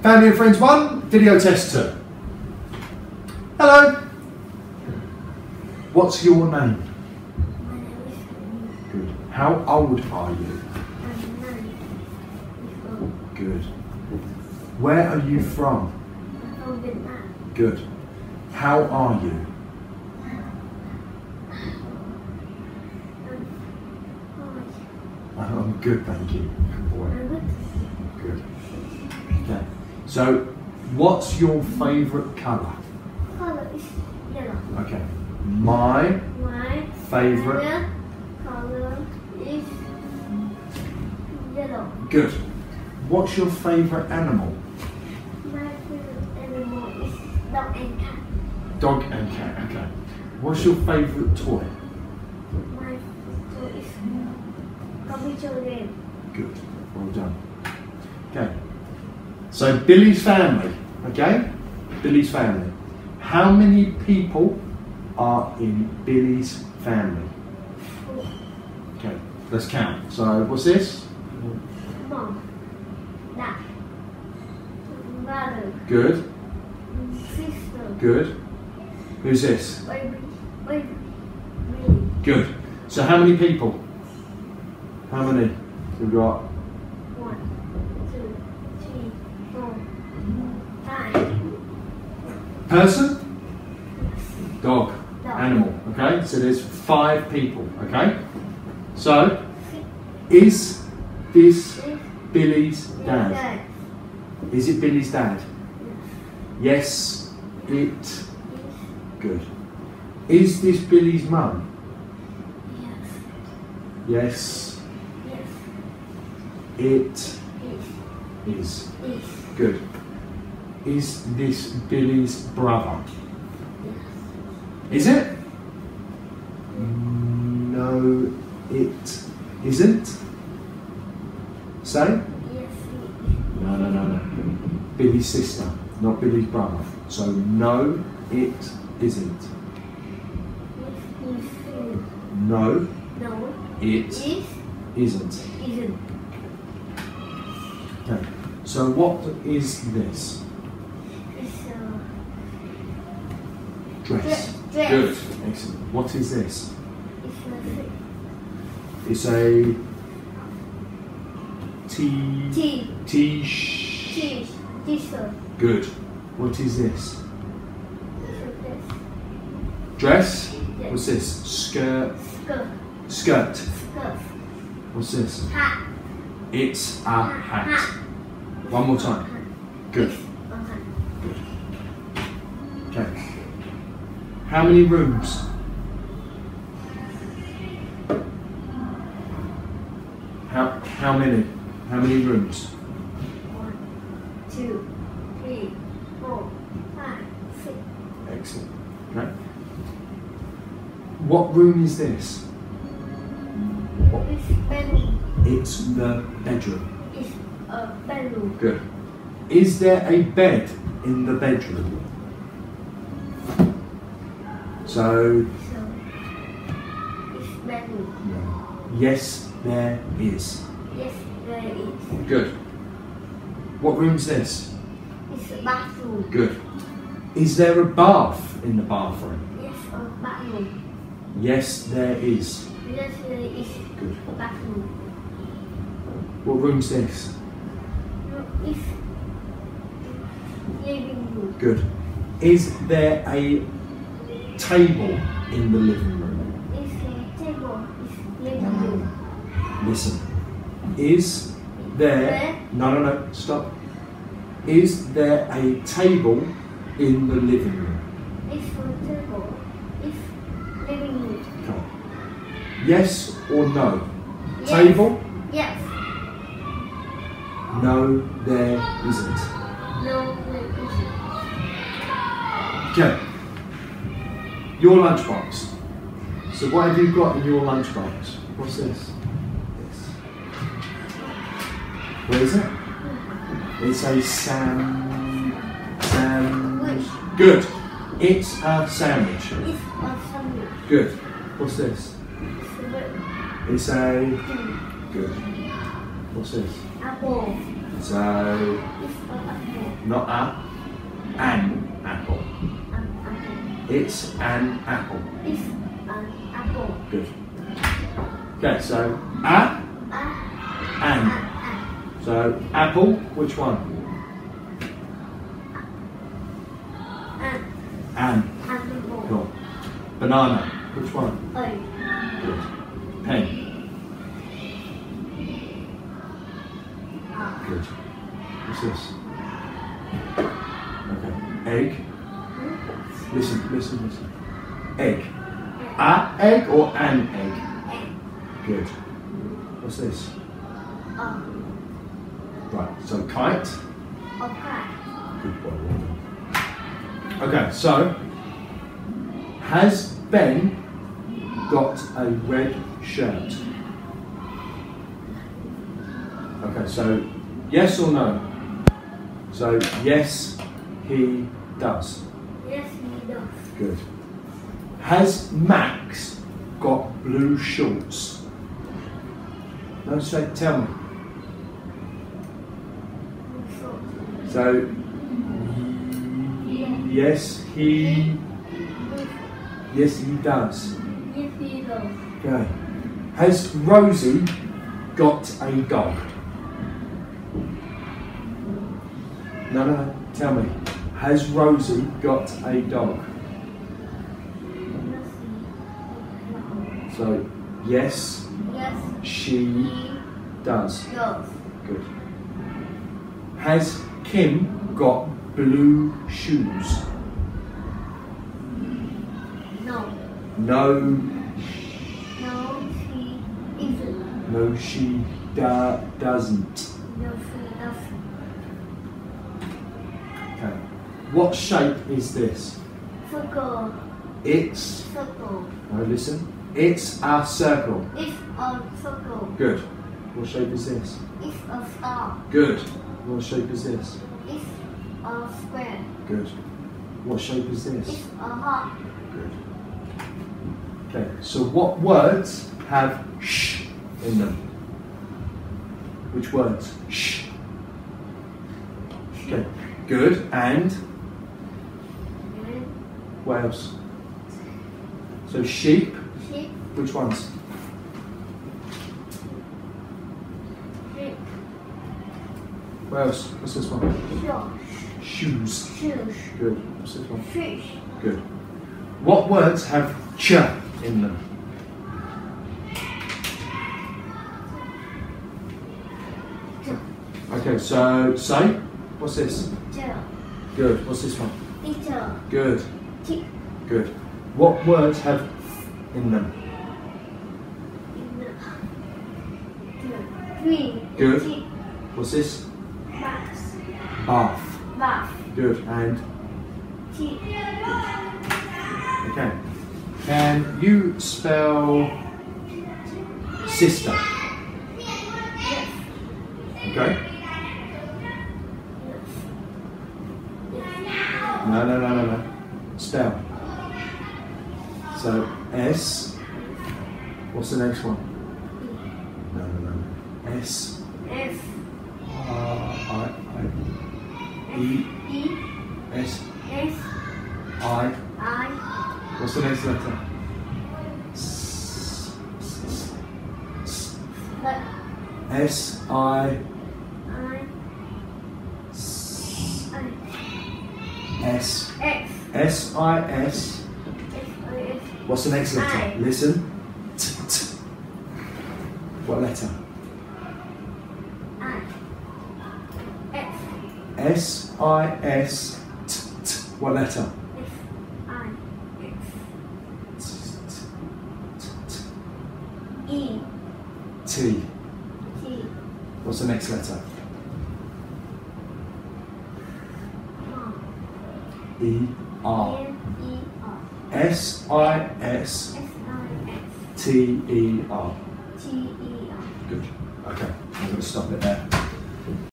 Family and Friends 1, video test 2. Hello. What's your name? My name is Good. How old are you? I'm 9. Good. Where are you from? I'm from Vietnam. Good. How are you? I'm good, thank you. Good boy. I'm good. Good. Okay. So, what's your favourite colour? Color is yellow. Okay. My My favourite. color is yellow. Good. What's your favourite animal? My favorite animal is dog and cat. Dog and cat. Okay. What's your favourite toy? My toy is computer game. Good. Well done. Okay. So Billy's family. Okay. Billy's family. How many people are in Billy's family? Okay. Let's count. So what's this? Mom, dad, brother, Good. sister, Good. Who's this? baby, me. Good. So how many people? How many? We've got 1, 2, 3, 4, 5. person, dog, Dog. animal. Okay. So there's 5 people. Okay. So is this Billy's dad? Is it Billy's dad? Yes, it. Good. Is this Billy's mum? Yes. Yes, Yes. it is. Yes. Good. Is this Billy's brother? Is it? No, it isn't. Say? Yes. No. Billy's sister, not Billy's brother. So no, it isn't. No, No. it Is. isn't. Isn't. Okay. So what is this? It's Dress. Dress. Good. Excellent. What is this? it's It's a T-shirt. Good. What is this? It's Dress. Yes. What's this? Skirt. skirt. Skirt. What's this? Hat. It's a hat. One more time. Good. Okay. How many rooms? How many? How many rooms? 1, 2, 3, 4, 5, 6. Excellent. Okay. What room is this? It's bedroom. It's the bedroom. It's a bedroom. Good. Is there a bed in the bedroom? So, So it's bedroom. yes, there is. Yes, there is. Good. What room's this? It's a bathroom. Good. Is there a bath in the bathroom? Yes, a bathroom. Yes, there is. Yes, there is Good. a bathroom. What room's this? No, it's living room. Good. Is there a table in the living room? It's a table. It's living room. Listen. Is there... No, stop. Is there a table in the living room? It's a table. It's living room. Come on. Yes or no? Yes. Table? Yes. No, there isn't. No, there isn't. Okay. Your lunchbox. So what have you got in your lunchbox? What's this? What is it? It's a sandwich. Good. It's a sandwich. It's a sandwich. Good. What's this? It's a bird. It's a... Good. What's this? Apple. So, It's an apple. not an apple. An apple. It's an apple. It's an apple. Good. Okay, so an. An. So apple, which one? An. Apple. Cool. Banana, which one? A. Good. Pen. Good. What's this? Okay. Egg. Listen. Egg. A egg or an egg? Good. What's this? Right, so kite. Good boy, well done. Okay, so has Ben got a red shirt? Okay, so yes or no? So yes, he does. Yes, he does. Good. Has Max got blue shorts? No, say, tell me. So, yes, he does. Yes, he does. Okay. Has Rosie got a dog? No, tell me. Has Rosie got a dog? So, yes, she does. Good. Has Kim got blue shoes? No. No, She isn't. no, she doesn't. No, she doesn't. Okay. What shape is this? Circle. It's, Circle. no, listen, it's a circle. It's a circle. Good. What shape is this? It's a star. Good. What shape is this? It's a square. Good. What shape is It's this? a heart. Good. Okay, so what words have sh in them? Which words? Sh. Okay, good. And what else? So sheep, Sheep. which ones? Sheep. What else? What's this one? Shoes. Shoes. Good. What's this one? Fish. Good. What words have ch in them? Okay, so say. What's this? Tail. Good. What's this one? Little. Good. Tick. Good. What words have in them? Green. Good. Tick. What's this? Bath. Bath. Bath. Good. And Tick. okay. Can you spell sister? Yes. Okay. Yes. No. Spell. So S. What's the next one? No. S. S. E. E. S. S. I. I. What's the next letter? S. I. I. S. X. S. I. S. S. What's the next letter? I. Listen. What letter? I. X. S. I. S. What letter? S. I. X. E. T. T. What's the next letter? E. R. N. E. R. S. I. S. S. I. S. T. E. R. T. E. R. Good. Okay, I'm going to stop it there.